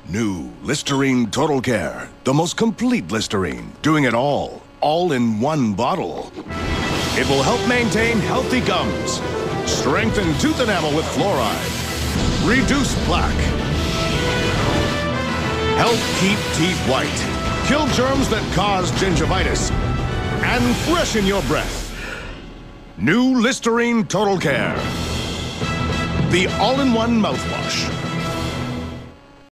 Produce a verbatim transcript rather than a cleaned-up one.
New Listerine Total Care. The most complete Listerine. Doing it all. All in one bottle. It will help maintain healthy gums. Strengthen tooth enamel with fluoride. Reduce plaque. Help keep teeth white. Kill germs that cause gingivitis. And freshen your breath. New Listerine Total Care. The all-in-one mouthwash.